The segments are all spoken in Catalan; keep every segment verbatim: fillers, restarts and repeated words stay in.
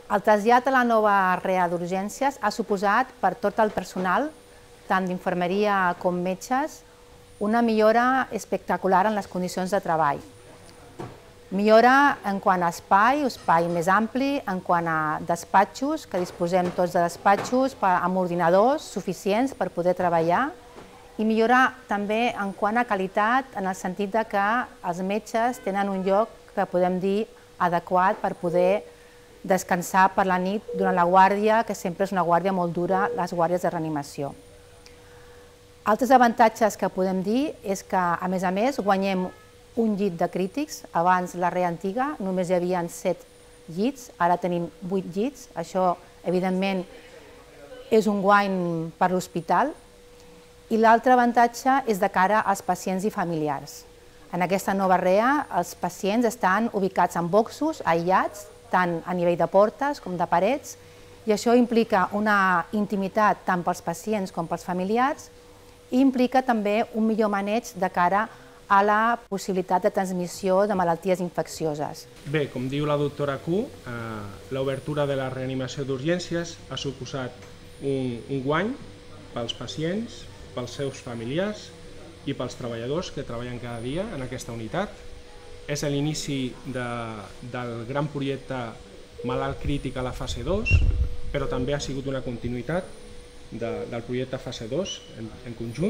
El trasllat a la nova REA d'urgències ha suposat per tot el personal, tant d'infermeria com metges, una millora espectacular en les condicions de treball. Millora en quant a espai, espai més ampli, en quant a despatxos, que disposem tots de despatxos amb ordinadors suficients per poder treballar, i millora també en quant a qualitat, en el sentit que els metges tenen un lloc que podem dir adequat per poder descansar per la nit durant la guàrdia, que sempre és una guàrdia molt dura, les guàrdies de reanimació. Altres avantatges que podem dir és que, a més a més, guanyem un llit de crítics. Abans, la REA antiga, només hi havia set llits, ara tenim vuit llits. Això, evidentment, és un guany per l'hospital. I l'altre avantatge és de cara als pacients i familiars. En aquesta nova REA, els pacients estan ubicats en boxos aïllats, tant a nivell de portes com de parets, i això implica una intimitat tant pels pacients com pels familiars i implica també un millor maneig de cara a la possibilitat de transmissió de malalties infeccioses. Bé, com diu la doctora Q, l'obertura de la reanimació d'urgències ha suposat un guany pels pacients, pels seus familiars i pels treballadors que treballen cada dia en aquesta unitat. És l'inici del gran projecte Malalt Crític a la fase dos, però també ha sigut una continuïtat del projecte fase dos en conjunt.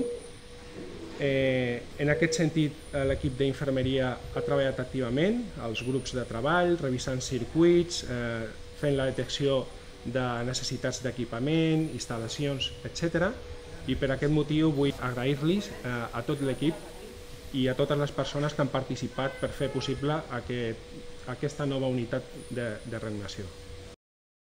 En aquest sentit, l'equip d'infermeria ha treballat activament, els grups de treball, revisant circuits, fent la detecció de necessitats d'equipament, instal·lacions, etcètera. I per aquest motiu vull agrair-los a tot l'equip i a totes les persones que han participat per fer possible aquesta nova unitat de reanimació.